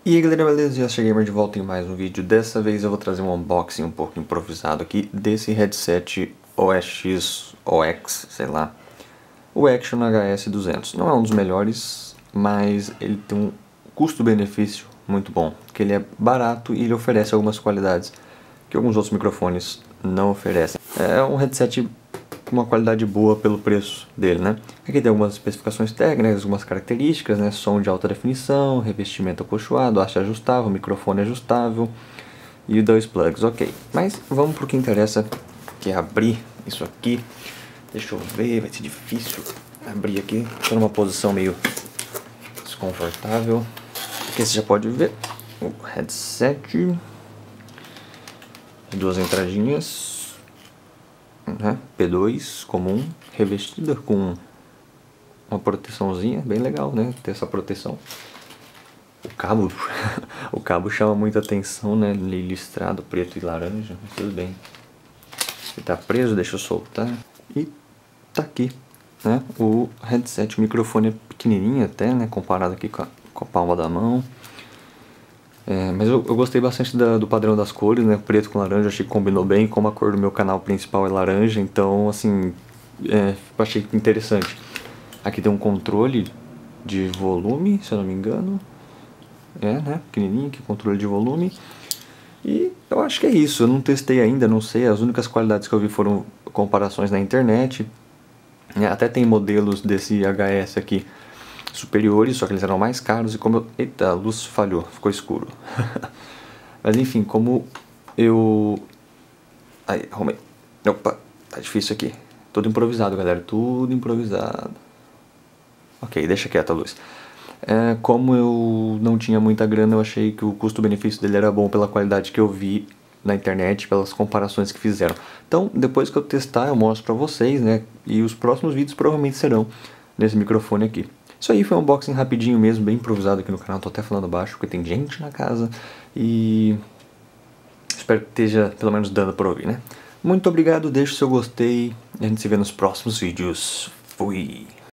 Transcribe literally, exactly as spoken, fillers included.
E aí galera, beleza? Já cheguei de volta em mais um vídeo. Dessa vez eu vou trazer um unboxing um pouco improvisado aqui desse headset O X, O X, sei lá, o Action H S duzentos. Não é um dos melhores, mas ele tem um custo-benefício muito bom, porque ele é barato e ele oferece algumas qualidades que alguns outros microfones não oferecem. É um headset com uma qualidade boa pelo preço dele, né? Aqui tem algumas especificações técnicas, algumas características, né? Som de alta definição, revestimento acolchoado, haste ajustável, microfone ajustável e dois plugs, ok. Mas vamos pro que interessa, que é abrir isso aqui. Deixa eu ver, vai ser difícil abrir aqui. Estou numa posição meio desconfortável. Aqui você já pode ver o headset, duas entradinhas. Uhum. P dois comum, revestida com uma proteçãozinha, bem legal, né, ter essa proteção. O cabo, o cabo chama muita atenção, né, listrado, preto e laranja, mas tudo bem. Ele tá preso, deixa eu soltar. E tá aqui, né, o headset, o microfone é pequenininho até, né, comparado aqui com a, com a palma da mão. É, mas eu, eu gostei bastante da, do padrão das cores, né, preto com laranja, achei que combinou bem, como a cor do meu canal principal é laranja, então assim, é, eu achei interessante. Aqui tem um controle de volume, se eu não me engano, é, né, pequenininho, aqui controle de volume, e eu acho que é isso. Eu não testei ainda, não sei, as únicas qualidades que eu vi foram comparações na internet, é, até tem modelos desse H S aqui superiores, só que eles eram mais caros e como eu... Eita, a luz falhou, ficou escuro. Mas enfim, como eu... Aí, arrumei. Opa, tá difícil aqui. Tudo improvisado, galera, tudo improvisado. Ok, deixa quieto a luz. É, como eu não tinha muita grana, eu achei que o custo-benefício dele era bom pela qualidade que eu vi na internet, pelas comparações que fizeram. Então, depois que eu testar, eu mostro pra vocês, né? E os próximos vídeos provavelmente serão nesse microfone aqui. Isso aí foi um unboxing rapidinho mesmo, bem improvisado aqui no canal, tô até falando baixo porque tem gente na casa e espero que esteja pelo menos dando pra ouvir, né? Muito obrigado, deixe o seu gostei e a gente se vê nos próximos vídeos. Fui!